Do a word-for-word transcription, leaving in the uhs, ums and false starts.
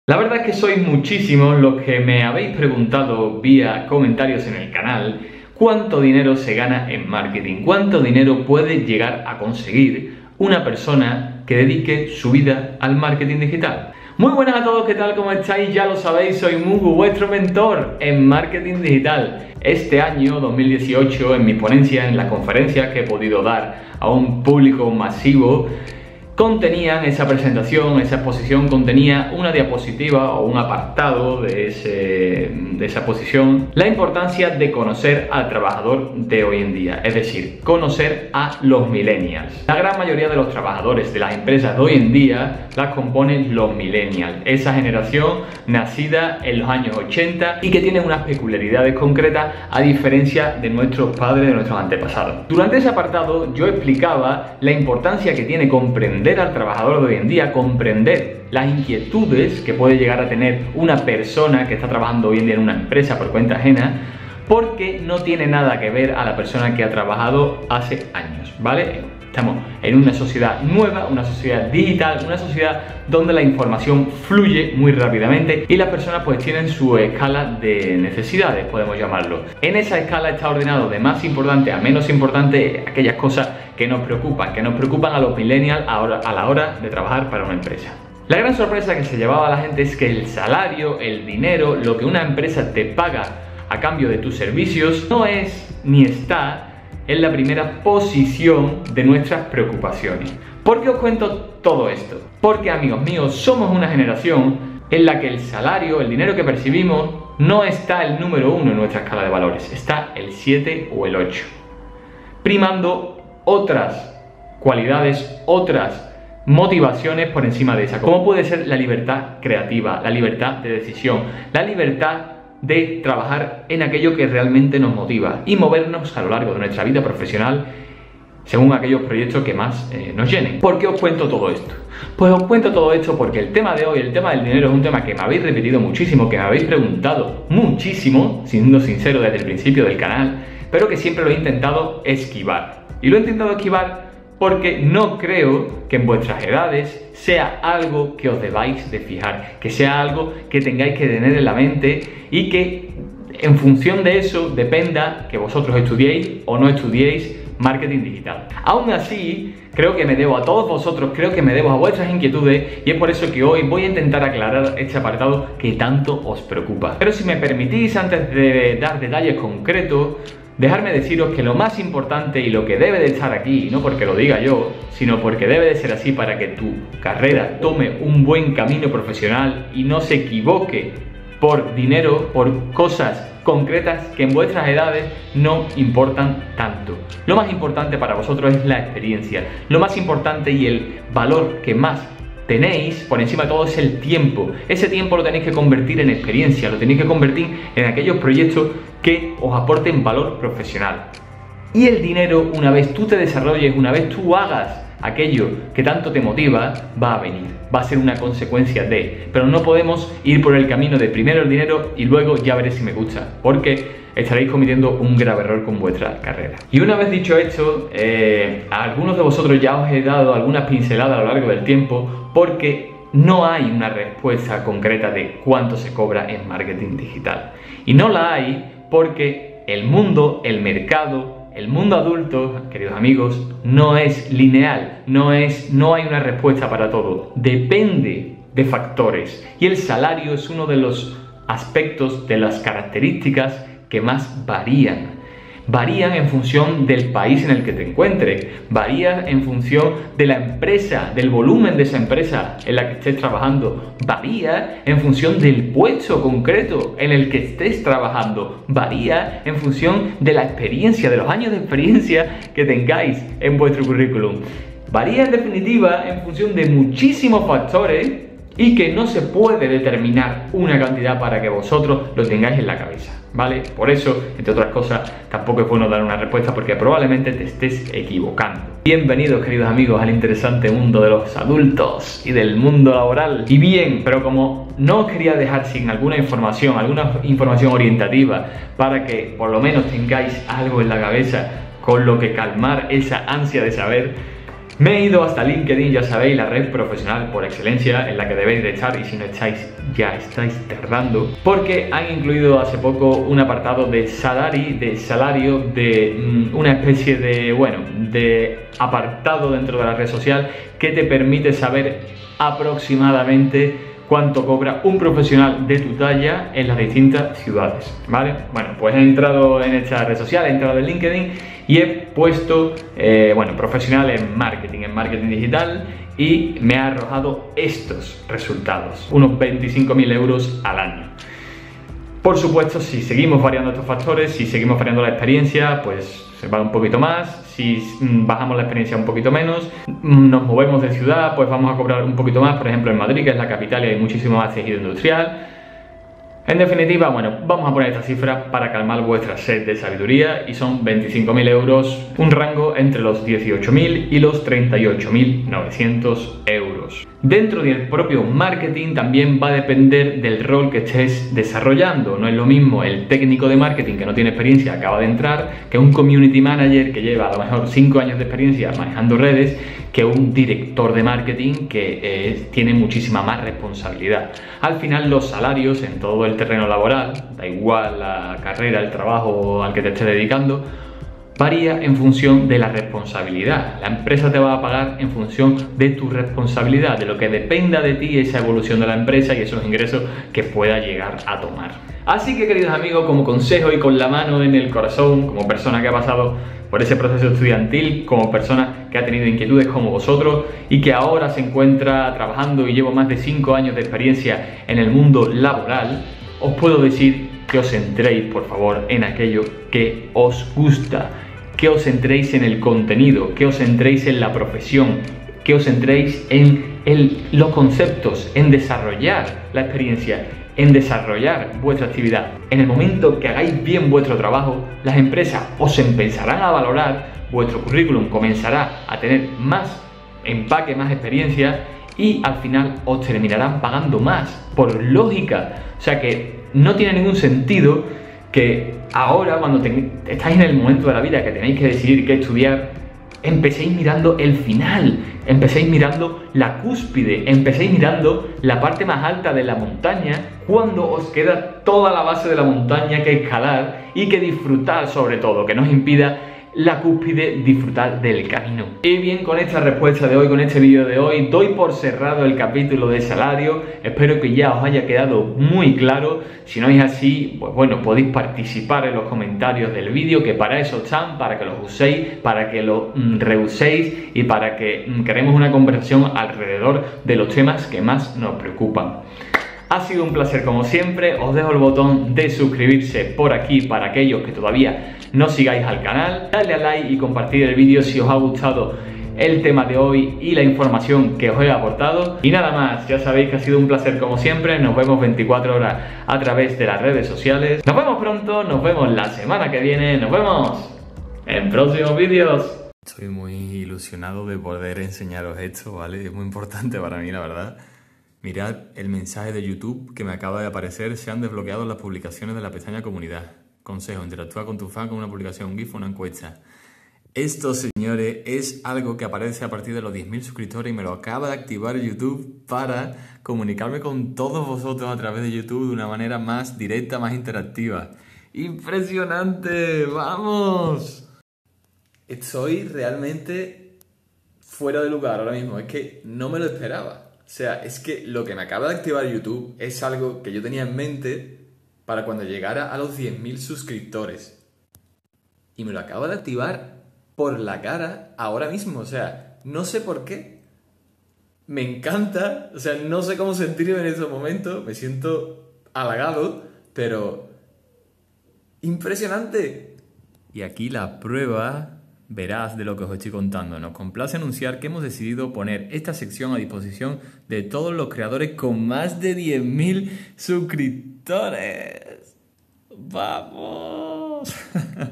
La verdad es que sois muchísimos los que me habéis preguntado vía comentarios en el canal cuánto dinero se gana en marketing, cuánto dinero puede llegar a conseguir una persona que dedique su vida al marketing digital. Muy buenas a todos, ¿qué tal? ¿Cómo estáis? Ya lo sabéis, soy Mugu, vuestro mentor en marketing digital. Este año, dos mil dieciocho, en mi ponencia, en las conferencias que he podido dar a un público masivo, contenían esa presentación, esa exposición, contenía una diapositiva o un apartado de, ese, de esa exposición, la importancia de conocer al trabajador de hoy en día, es decir, conocer a los millennials. La gran mayoría de los trabajadores de las empresas de hoy en día las componen los millennials, esa generación nacida en los años ochenta y que tiene unas peculiaridades concretas a diferencia de nuestros padres, de nuestros antepasados. Durante ese apartado yo explicaba la importancia que tiene comprender al trabajador de hoy en día, comprender las inquietudes que puede llegar a tener una persona que está trabajando hoy en día en una empresa por cuenta ajena, porque no tiene nada que ver a la persona que ha trabajado hace años, ¿vale? Estamos en una sociedad nueva, una sociedad digital, una sociedad donde la información fluye muy rápidamente y las personas pues tienen su escala de necesidades, podemos llamarlo. En esa escala está ordenado de más importante a menos importante aquellas cosas que nos preocupan, que nos preocupan a los millennials ahora, a la hora de trabajar para una empresa. La gran sorpresa que se llevaba a la gente es que el salario, el dinero, lo que una empresa te paga a cambio de tus servicios no es ni está en la primera posición de nuestras preocupaciones. ¿Por qué os cuento todo esto? Porque, amigos míos, somos una generación en la que el salario, el dinero que percibimos, no está el número uno en nuestra escala de valores, está el siete o el ocho, primando otras cualidades, otras motivaciones por encima de esa, como puede ser la libertad creativa, la libertad de decisión, la libertad de trabajar en aquello que realmente nos motiva y movernos a lo largo de nuestra vida profesional según aquellos proyectos que más eh, nos llenen. ¿Por qué os cuento todo esto? Pues os cuento todo esto porque el tema de hoy, el tema del dinero, es un tema que me habéis repetido muchísimo, que me habéis preguntado muchísimo, siendo sincero desde el principio del canal, pero que siempre lo he intentado esquivar. Y lo he intentado esquivar porque no creo que en vuestras edades sea algo que os debáis de fijar, que sea algo que tengáis que tener en la mente y que en función de eso dependa que vosotros estudiéis o no estudiéis marketing digital. Aún así, creo que me debo a todos vosotros, creo que me debo a vuestras inquietudes y es por eso que hoy voy a intentar aclarar este apartado que tanto os preocupa. Pero si me permitís, antes de dar detalles concretos, dejarme deciros que lo más importante y lo que debe de estar aquí, no porque lo diga yo, sino porque debe de ser así para que tu carrera tome un buen camino profesional y no se equivoque por dinero, por cosas concretas que en vuestras edades no importan tanto. Lo más importante para vosotros es la experiencia. Lo más importante y el valor que más tenéis por encima de todo es el tiempo. Ese tiempo lo tenéis que convertir en experiencia, lo tenéis que convertir en aquellos proyectos que os aporten valor profesional. Y el dinero, una vez tú te desarrolles, una vez tú hagas aquello que tanto te motiva, va a venir, va a ser una consecuencia de. Pero no podemos ir por el camino de primero el dinero y luego ya veré si me gusta, porque estaréis cometiendo un grave error con vuestra carrera. Y una vez dicho esto, eh, a algunos de vosotros ya os he dado algunas pinceladas a lo largo del tiempo, porque no hay una respuesta concreta de cuánto se cobra en marketing digital. Y no la hay porque el mundo, el mercado, el mundo adulto, queridos amigos, no es lineal, no es, no hay una respuesta para todo. Depende de factores y el salario es uno de los aspectos, de las características que más varían. Varían en función del país en el que te encuentres, varían en función de la empresa, del volumen de esa empresa en la que estés trabajando, varía en función del puesto concreto en el que estés trabajando, varía en función de la experiencia, de los años de experiencia que tengáis en vuestro currículum. Varía en definitiva en función de muchísimos factores y que no se puede determinar una cantidad para que vosotros lo tengáis en la cabeza, ¿vale? Por eso, entre otras cosas, tampoco es bueno dar una respuesta porque probablemente te estés equivocando. Bienvenidos, queridos amigos, al interesante mundo de los adultos y del mundo laboral. Y bien, pero como no os quería dejar sin alguna información, alguna información orientativa para que por lo menos tengáis algo en la cabeza con lo que calmar esa ansia de saber, Me he ido hasta LinkedIn, ya sabéis, la red profesional por excelencia en la que debéis de estar, y si no estáis, ya estáis tardando, porque han incluido hace poco un apartado de salari, de salario, de mmm, una especie de, bueno, de apartado dentro de la red social que te permite saber aproximadamente cuánto cobra un profesional de tu talla en las distintas ciudades, ¿vale? Bueno, pues he entrado en esta red social, he entrado en LinkedIn y he puesto, eh, bueno, profesional en marketing, en marketing digital, y me ha arrojado estos resultados, unos veinticinco mil euros al año. Por supuesto, si seguimos variando estos factores, si seguimos variando la experiencia, pues se va un poquito más. Si bajamos la experiencia un poquito menos, nos movemos de ciudad, pues vamos a cobrar un poquito más. Por ejemplo, en Madrid, que es la capital, y hay muchísimo más tejido industrial. En definitiva, bueno, vamos a poner esta cifra para calmar vuestra sed de sabiduría, y son veinticinco mil euros, un rango entre los dieciocho mil y los treinta y ocho mil novecientos euros. Dentro del propio marketing también va a depender del rol que estés desarrollando. No es lo mismo el técnico de marketing que no tiene experiencia, acaba de entrar, que un community manager que lleva a lo mejor cinco años de experiencia manejando redes, que un director de marketing que eh, tiene muchísima más responsabilidad. Al final, los salarios en todo el terreno laboral, da igual la carrera, el trabajo al que te estés dedicando, varía en función de la responsabilidad. La empresa te va a pagar en función de tu responsabilidad, de lo que dependa de ti esa evolución de la empresa y esos ingresos que pueda llegar a tomar. Así que, queridos amigos, como consejo y con la mano en el corazón, como persona que ha pasado por ese proceso estudiantil, como persona que ha tenido inquietudes como vosotros y que ahora se encuentra trabajando y llevo más de cinco años de experiencia en el mundo laboral, os puedo decir que os centréis, por favor, en aquello que os gusta, que os centréis en el contenido, que os centréis en la profesión, que os centréis en el, los conceptos, en desarrollar la experiencia, en desarrollar vuestra actividad. En el momento que hagáis bien vuestro trabajo, las empresas os empezarán a valorar, vuestro currículum comenzará a tener más empaque, más experiencia, y al final os terminarán pagando más, por lógica. O sea que no tiene ningún sentido que ahora, cuando estáis en el momento de la vida que tenéis que decidir qué estudiar, empecéis mirando el final, empecéis mirando la cúspide, empecéis mirando la parte más alta de la montaña, cuando os queda toda la base de la montaña que escalar y que disfrutar, sobre todo, que no os impida la cúspide disfrutar del camino. Y bien, con esta respuesta de hoy, con este vídeo de hoy, doy por cerrado el capítulo de salario. Espero que ya os haya quedado muy claro. Si no es así, pues bueno, podéis participar en los comentarios del vídeo, que para eso están, para que los uséis, para que los mm, reuséis y para que mm, creemos una conversación alrededor de los temas que más nos preocupan. Ha sido un placer como siempre. Os dejo el botón de suscribirse por aquí para aquellos que todavía no sigáis al canal. Dale a like y compartir el vídeo si os ha gustado el tema de hoy y la información que os he aportado. Y nada más, ya sabéis que ha sido un placer como siempre. Nos vemos veinticuatro horas a través de las redes sociales. Nos vemos pronto, nos vemos la semana que viene. Nos vemos en próximos vídeos. Estoy muy ilusionado de poder enseñaros esto, ¿vale? Es muy importante para mí, la verdad. Mirad el mensaje de YouTube que me acaba de aparecer. Se han desbloqueado las publicaciones de la pestaña comunidad. Consejo: interactúa con tu fan con una publicación, un GIF o una encuesta. Esto, señores, es algo que aparece a partir de los diez mil suscriptores y me lo acaba de activar YouTube para comunicarme con todos vosotros a través de YouTube de una manera más directa, más interactiva. ¡Impresionante! ¡Vamos! Estoy realmente fuera de lugar ahora mismo. Es que no me lo esperaba. O sea, es que lo que me acaba de activar YouTube es algo que yo tenía en mente para cuando llegara a los diez mil suscriptores. Y me lo acaba de activar por la cara ahora mismo. O sea, no sé por qué. Me encanta. O sea, no sé cómo sentirme en estos momentos. Me siento halagado, pero impresionante. Y aquí la prueba veraz de lo que os estoy contando. Nos complace anunciar que hemos decidido poner esta sección a disposición de todos los creadores con más de diez mil suscriptores. ¡Vamos!